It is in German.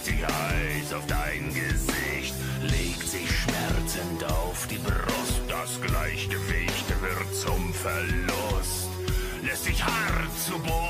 legt sich heiß auf dein Gesicht, legt sich schmerzend auf die Brust. Das Gleichgewicht wird zum Verlust, lässt sich hart zu Boden